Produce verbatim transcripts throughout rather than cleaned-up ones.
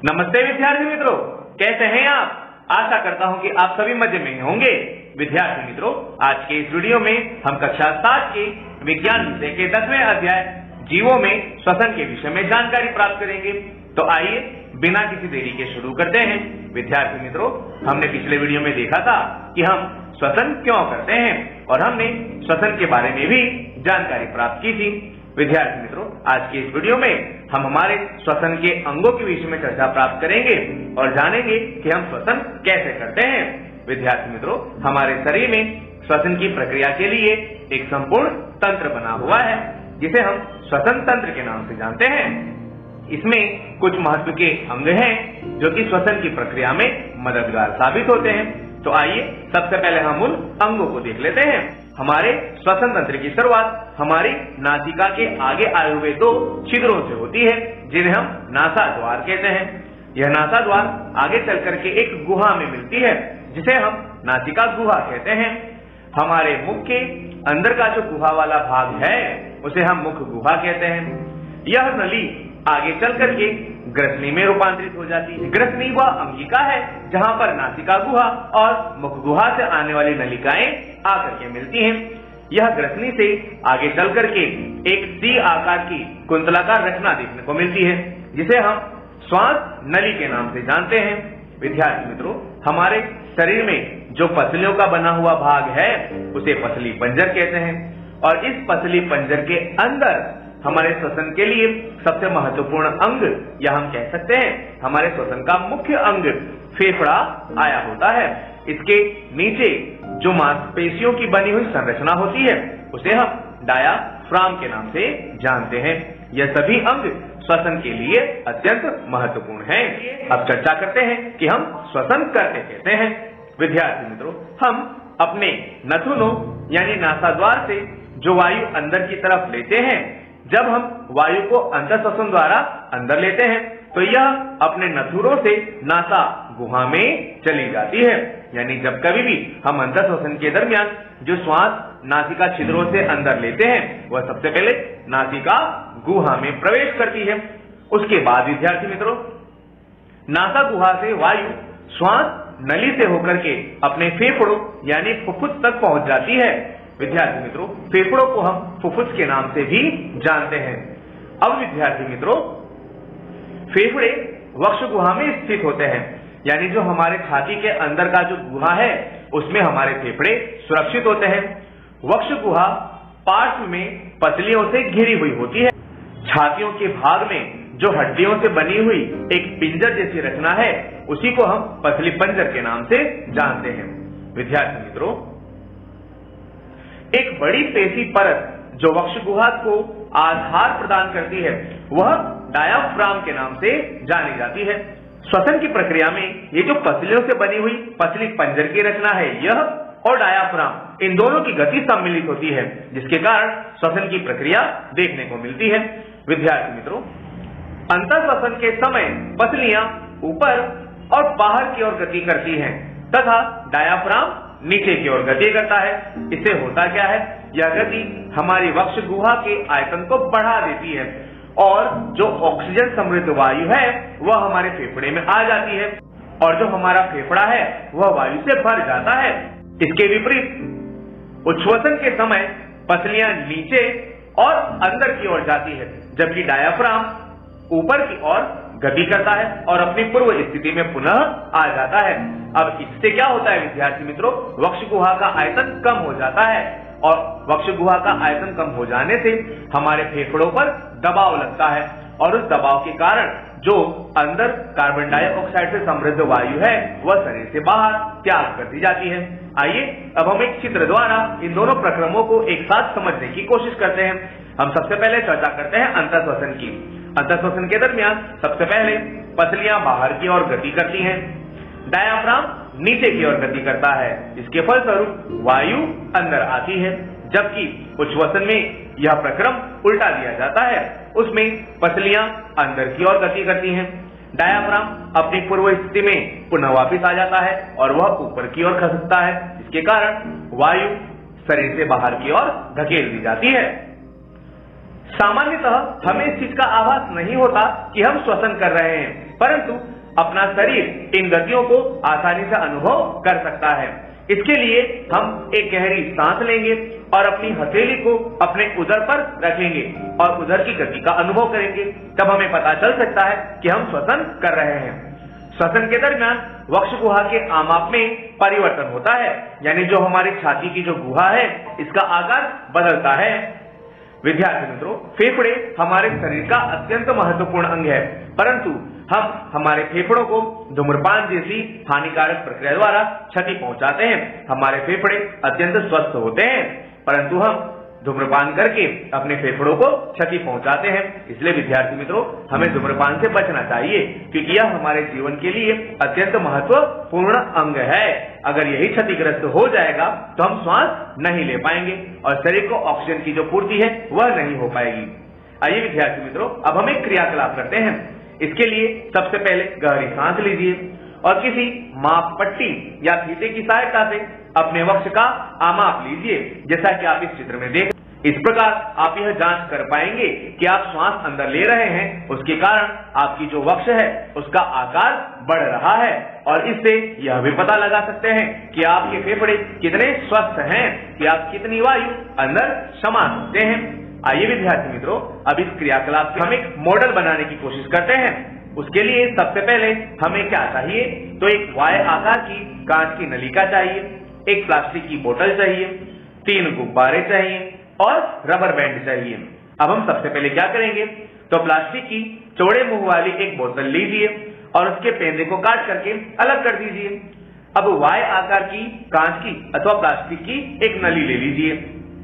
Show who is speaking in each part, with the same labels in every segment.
Speaker 1: नमस्ते विद्यार्थी मित्रों, कैसे हैं आप? आशा करता हूं कि आप सभी मजे में होंगे। विद्यार्थी मित्रों, आज के इस वीडियो में हम कक्षा सात के विज्ञान विषय के दसवें अध्याय जीवों में श्वसन के विषय में जानकारी प्राप्त करेंगे। तो आइए बिना किसी देरी के शुरू करते हैं। विद्यार्थी मित्रों, हमने पिछले वीडियो में देखा था कि हम श्वसन क्यों करते हैं और हमने श्वसन के बारे में भी जानकारी प्राप्त की थी। विद्यार्थी मित्रों, आज के इस वीडियो में हम हमारे श्वसन के अंगों के विषय में चर्चा प्राप्त करेंगे और जानेंगे कि हम श्वसन कैसे करते हैं। विद्यार्थी मित्रों, हमारे शरीर में श्वसन की प्रक्रिया के लिए एक संपूर्ण तंत्र बना हुआ है जिसे हम श्वसन तंत्र के नाम से जानते हैं। इसमें कुछ महत्व के अंग हैं जो कि श्वसन की प्रक्रिया में मददगार साबित होते हैं। तो आइए सबसे पहले हम उन अंगों को देख लेते हैं। हमारे श्वसन तंत्र की शुरुआत हमारी नासिका के आगे आए हुए दो छिद्रों से होती है जिन्हें हम नासा द्वार कहते हैं। यह नासा द्वार आगे चल करके एक गुहा में मिलती है जिसे हम नासिका गुहा कहते हैं। हमारे मुख के अंदर का जो गुहा वाला भाग है उसे हम मुख गुहा कहते हैं। यह नली आगे चल करके ग्रसनी में रूपांतरित हो जाती है। ग्रसनी वह अंगिका है जहां पर नासिका गुहा और मुख गुहा से आने वाली नलिकाएं आकर के मिलती हैं। यह ग्रसनी से आगे चल करके एक सी आकार की कुंतलाकार रचना देखने को मिलती है जिसे हम श्वास नली के नाम से जानते हैं। विद्यार्थी मित्रों, हमारे शरीर में जो पसलियों का बना हुआ भाग है उसे पसली पंजर कहते हैं और इस पसली पंजर के अंदर हमारे श्वसन के लिए सबसे महत्वपूर्ण अंग या हम कह सकते हैं हमारे श्वसन का मुख्य अंग फेफड़ा आया होता है। इसके नीचे जो मांसपेशियों की बनी हुई संरचना होती है उसे हम डायाफ्राम के नाम से जानते हैं। यह सभी अंग श्वसन के लिए अत्यंत महत्वपूर्ण हैं। अब चर्चा करते हैं कि हम श्वसन करते कैसे हैं। विद्यार्थी मित्रों, हम अपने नथुनों यानी नासाद्वार से जो वायु अंदर की तरफ लेते हैं, जब हम वायु को अंतःश्वसन द्वारा अंदर लेते हैं तो यह अपने नथुरों से नासा गुहा में चली जाती है। यानी जब कभी भी हम अंतःश्वसन के दरमियान जो श्वास नासिका छिद्रों से अंदर लेते हैं वह सबसे पहले नासिका गुहा में प्रवेश करती है। उसके बाद विद्यार्थी मित्रों, नासा गुहा से वायु श्वास नली से होकर के अपने फेफड़ों यानी फुफ्फुस तक पहुंच जाती है। विद्यार्थी मित्रों, फेफड़ों को हम फुफ्फुस के नाम से भी जानते हैं। अब विद्यार्थी मित्रों, फेफड़े वक्ष गुहा में स्थित होते हैं यानी जो हमारे छाती के अंदर का जो गुहा है उसमें हमारे फेफड़े सुरक्षित होते हैं। वक्ष गुहा पार्श्व में पसलियों से घिरी हुई होती है। छातियों के भाग में जो हड्डियों से बनी हुई एक पिंजर जैसी रचना है उसी को हम पसली पंजर के नाम से जानते हैं। विद्यार्थी मित्रों, एक बड़ी पेशी परत जो वक्ष गुहा को आधार प्रदान करती है वह डायाफ्राम के नाम से जानी जाती है। श्वसन की प्रक्रिया में ये जो पसलियों से बनी हुई पसली पंजर की रचना है यह और डायाफ्राम इन दोनों की गति सम्मिलित होती है जिसके कारण श्वसन की प्रक्रिया देखने को मिलती है। विद्यार्थी मित्रों, अंतःश्वसन के समय पसलियां ऊपर और बाहर की ओर गति करती हैं तथा डायाफ्राम नीचे की ओर गति करता है। इससे होता क्या है, यह गति हमारी वक्ष गुहा के आयतन को बढ़ा देती है और जो ऑक्सीजन समृद्ध वायु है वह हमारे फेफड़े में आ जाती है और जो हमारा फेफड़ा है वह वायु से भर जाता है। इसके विपरीत उच्छ्वसन के समय पसलियां नीचे और अंदर की ओर जाती है जबकि डायाफ्राम ऊपर की ओर गति करता है और अपनी पूर्व स्थिति में पुनः आ जाता है। अब इससे क्या होता है विद्यार्थी मित्रों, वक्ष गुहा का आयतन कम हो जाता है और वक्ष गुहा का आयतन कम हो जाने से हमारे फेफड़ों पर दबाव लगता है और उस दबाव के कारण जो अंदर कार्बन डाइऑक्साइड से समृद्ध वायु है वह शरीर से बाहर त्याग कर दी जाती है। आइए अब हम एक चित्र द्वारा इन दोनों प्रक्रमों को एक साथ समझने की कोशिश करते हैं। हम सबसे पहले चर्चा करते हैं अंतःश्वसन की। अंतःश्वसन के दरमियान सबसे पहले पसलियां बाहर की ओर गति करती हैं, डायाफ्राम नीचे की ओर गति करता है। इसके फलस्वरूप वायु अंदर आती है जबकि उच्छ्वसन में यह प्रक्रम उल्टा दिया जाता है। उसमें पसलियां अंदर की ओर गति करती हैं, डायाफ्राम अपनी पूर्व स्थिति में पुनः वापस आ जाता है और वह ऊपर की ओर खसकता है। इसके कारण वायु शरीर से बाहर की ओर धकेल दी जाती है। सामान्यतः हमें इस चीज का आभास नहीं होता कि हम श्वसन कर रहे हैं, परंतु अपना शरीर इन गतियों को आसानी से अनुभव कर सकता है। इसके लिए हम एक गहरी सांस लेंगे और अपनी हथेली को अपने उदर पर रखेंगे और उदर की गति का अनुभव करेंगे। तब हमें पता चल सकता है कि हम श्वसन कर रहे हैं। श्वसन के दरमियान वक्ष गुहा के आमाप में परिवर्तन होता है, यानी जो हमारी छाती की जो गुहा है इसका आकार बदलता है। विद्यार्थी मित्रों, फेफड़े हमारे शरीर का अत्यंत महत्वपूर्ण अंग है, परंतु हम हमारे फेफड़ों को धूम्रपान जैसी हानिकारक प्रक्रिया द्वारा क्षति पहुंचाते हैं। हमारे फेफड़े अत्यंत स्वस्थ होते हैं, परंतु हम धूम्रपान करके अपने फेफड़ों को क्षति पहुंचाते हैं। इसलिए विद्यार्थी मित्रों, हमें धूम्रपान से बचना चाहिए, क्योंकि यह हमारे जीवन के लिए अत्यंत महत्वपूर्ण अंग है। अगर यही क्षतिग्रस्त हो जाएगा तो हम श्वास नहीं ले पाएंगे और शरीर को ऑक्सीजन की जो पूर्ति है वह नहीं हो पाएगी। आइए विद्यार्थी मित्रों, अब हम एक क्रियाकलाप करते हैं। इसके लिए सबसे पहले गहरी सांस लीजिए और किसी माप पट्टी या फीते की सहायता से अपने वक्ष का आमाप लीजिए, जैसा कि आप इस चित्र में देख। इस प्रकार आप यह जांच कर पाएंगे कि आप श्वास अंदर ले रहे हैं, उसके कारण आपकी जो वक्ष है उसका आकार बढ़ रहा है, और इससे यह भी पता लगा सकते हैं कि आपके फेफड़े कितने स्वस्थ हैं, कि आप कितनी वायु अंदर समा सकते हैं। आइए विद्यार्थी मित्रों, अब इस क्रियाकलाप से हम एक मॉडल बनाने की कोशिश करते हैं। उसके लिए सबसे पहले हमें क्या चाहिए, तो एक वाय आकार की कांच की नलिका चाहिए, एक प्लास्टिक की बोतल चाहिए, तीन गुब्बारे चाहिए और रबर बैंड चाहिए। अब हम सबसे पहले क्या करेंगे, तो प्लास्टिक की चौड़े मुंह वाली एक बोतल लीजिए और उसके पेंदे को काट करके अलग कर दीजिए। अब वाय आकार की कांच की अथवा प्लास्टिक की एक नली ले लीजिए।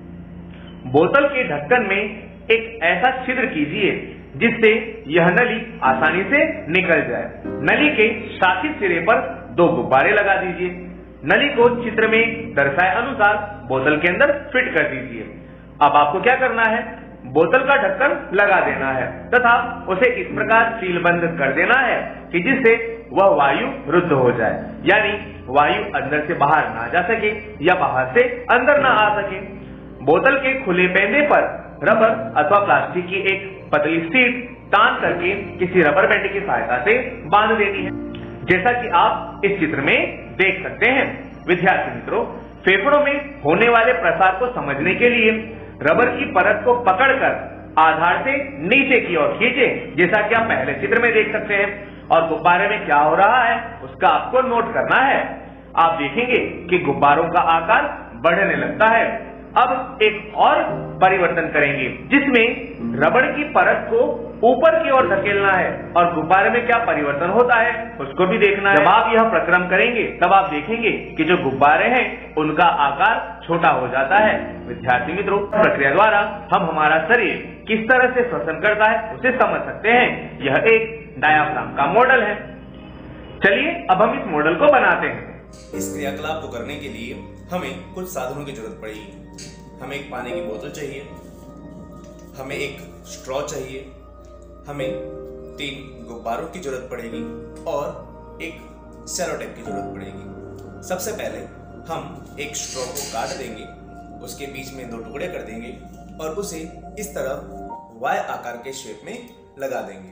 Speaker 1: बोतल के ढक्कन में एक ऐसा छिद्र कीजिए जिससे यह नली आसानी से निकल जाए। नली के शाखित सिरे पर दो गुब्बारे लगा दीजिए। नली को चित्र में दर्शाए अनुसार बोतल के अंदर फिट कर दीजिए। अब आपको क्या करना है, बोतल का ढक्कन लगा देना है तथा उसे इस प्रकार सीलबंद कर देना है कि जिससे वह वायु रुद्ध हो जाए, यानी वायु अंदर से बाहर ना जा सके या बाहर से अंदर ना आ सके। बोतल के खुले पेंदे पर रबर अथवा प्लास्टिक की एक पतली सीट तान करके किसी रबर बैंड की सहायता से बांध देनी है, जैसा कि आप इस चित्र में देख सकते हैं। विद्यार्थी मित्रों, फेफड़ों में होने वाले प्रसार को समझने के लिए रबर की परत को पकड़कर आधार से नीचे की ओर खींचे, जैसा कि आप पहले चित्र में देख सकते हैं, और गुब्बारे में क्या हो रहा है उसका आपको नोट करना है। आप देखेंगे कि गुब्बारों का आकार बढ़ने लगता है। अब एक और परिवर्तन करेंगे जिसमें रबड़ की परत को ऊपर की ओर धकेलना है और गुब्बारे में क्या परिवर्तन होता है उसको भी देखना है। जब आप यह प्रक्रम करेंगे तब आप देखेंगे कि जो गुब्बारे हैं उनका आकार छोटा हो जाता है। विद्यार्थी मित्रों, प्रक्रिया द्वारा हम हमारा शरीर किस तरह से श्वसन करता है उसे समझ सकते हैं। यह एक डायाफ्राम का मॉडल है। चलिए अब हम इस मॉडल को बनाते हैं।
Speaker 2: इस क्रियाकलाप को करने के लिए हमें कुछ साधनों की जरूरत पड़ेगी। हमें एक पानी की बोतल चाहिए, हमें एक स्ट्रॉ चाहिए, हमें तीन गुब्बारों की जरूरत पड़ेगी और एक सेलो टेप की जरूरत पड़ेगी। सबसे पहले हम एक स्ट्रॉ को काट देंगे, उसके बीच में दो टुकड़े कर देंगे और उसे इस तरह वाई आकार के शेप में लगा देंगे।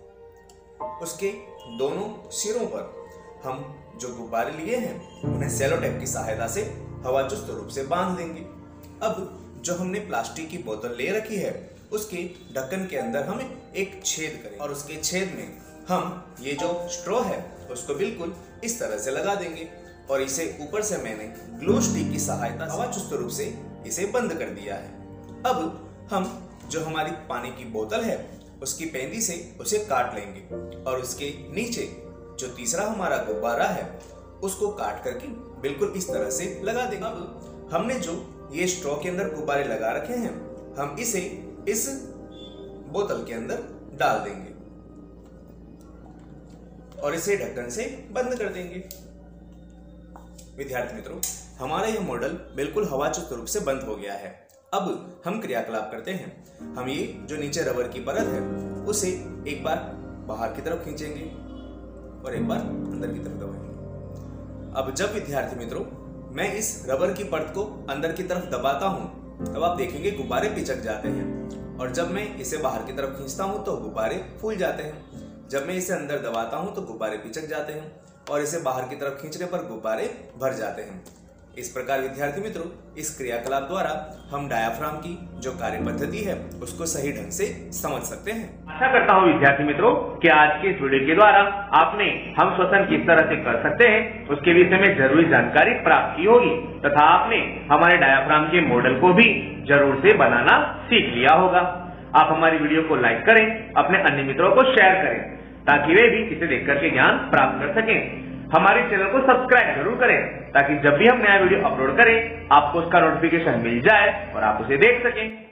Speaker 2: उसके दोनों सिरों पर हम जो गुब्बारे लिए हैं उन्हें सेलो टेप की सहायता से हवाचुस्त रूप से बांध देंगे। अब जो हमने प्लास्टिक की बोतल ले रखी है उसके ढक्कन के अंदर हमें एक छेद करें और उसके छेद में हम ये जो स्ट्रॉ है उसको बिल्कुल इस तरह से लगा देंगे और इसे ऊपर से मैंने ग्लू स्टिक की सहायता से हवाचुस्त रूप से इसे बंद कर दिया है। अब हम जो हमारी पानी की बोतल है उसकी पेंदी से उसे काट लेंगे और उसके नीचे जो तीसरा हमारा गुब्बारा है उसको काट करके बिल्कुल इस तरह से लगा देंगे। अब हमने जो ये स्ट्रॉ के अंदर गुब्बारे लगा रखे हैं हम इसे इस बोतल के अंदर डाल देंगे और इसे ढक्कन से बंद कर देंगे। विद्यार्थी मित्रों, हमारा यह मॉडल बिल्कुल हवाचुस्त रूप से बंद हो गया है। अब हम क्रियाकलाप करते हैं। हम ये जो नीचे रबर की परत है उसे एक बार बाहर की तरफ खींचेंगे और एक बार अंदर की तरफ दबाएंगे। अब जब विद्यार्थी मित्रों मैं इस रबर की परत को अंदर की तरफ दबाता हूं तब आप देखेंगे गुब्बारे पिचक जाते हैं, और जब मैं इसे बाहर की तरफ खींचता हूं तो गुब्बारे फूल जाते हैं। जब मैं इसे अंदर दबाता हूं तो गुब्बारे पिचक जाते हैं, और इसे बाहर की तरफ खींचने पर गुब्बारे भर जाते हैं। इस प्रकार विद्यार्थी मित्रों, इस क्रियाकलाप द्वारा हम डायाफ्राम की जो कार्य पद्धति है उसको सही ढंग से समझ सकते हैं।
Speaker 1: आशा करता हूँ विद्यार्थी मित्रों कि आज के इस वीडियो के द्वारा आपने हम श्वसन किस तरह से कर सकते हैं उसके विषय में जरूरी जानकारी प्राप्त की होगी, तथा आपने हमारे डायाफ्राम के मॉडल को भी जरूर से बनाना सीख लिया होगा। आप हमारी वीडियो को लाइक करें, अपने अन्य मित्रों को शेयर करें, ताकि वे भी इसे देख करके ज्ञान प्राप्त कर सकें। हमारे चैनल को सब्सक्राइब जरूर करें, ताकि जब भी हम नया वीडियो अपलोड करें आपको उसका नोटिफिकेशन मिल जाए और आप उसे देख सकें।